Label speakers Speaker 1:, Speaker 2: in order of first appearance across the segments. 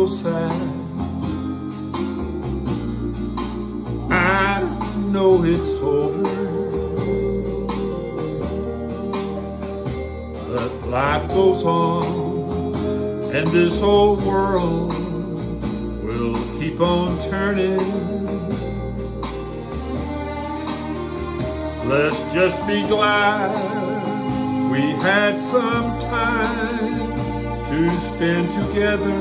Speaker 1: so sad. I know it's over, but life goes on, and this old world will keep on turning. Let's just be glad we had some time to spend together.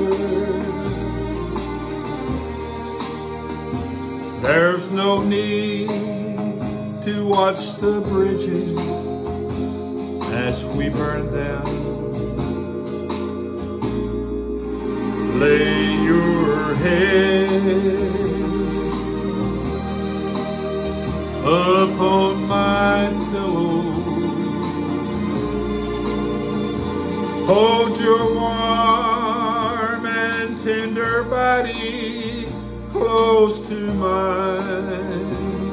Speaker 1: There's no need to watch the bridges as we burn them. Lay your head upon my pillow. Hold your warm and tender body close to mine.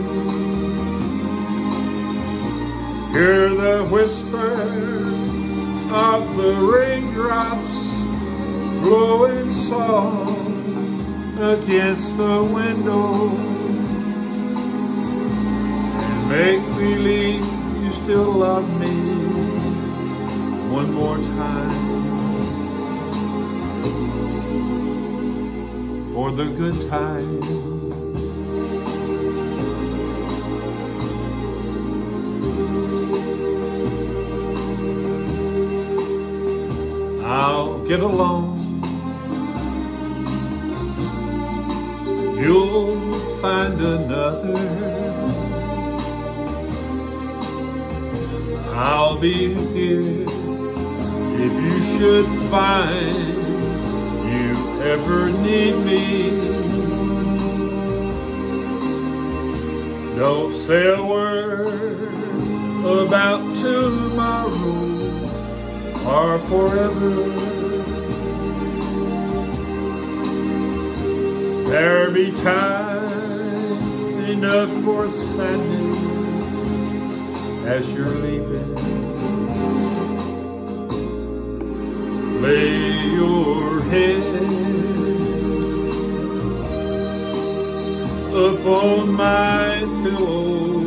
Speaker 1: Hear the whisper of the raindrops blowing soft against the window, and make believe you still love me one more time for the good times. I'll get along, you'll find another. I'll be here if you should find you ever need me. Don't say a word about tomorrow or forever. There be time enough for sadness as you're leaving. Lay your head upon my pillow.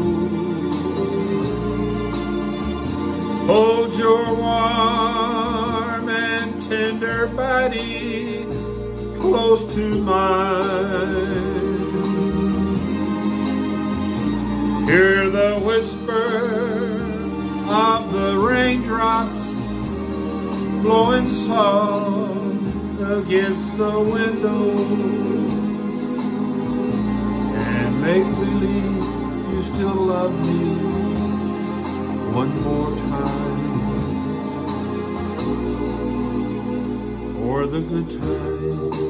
Speaker 1: Hold your warm and tender body close to mine. Hear the whisper of the raindrops blowing soft against the window, and make believe you still love me one more time for the good times.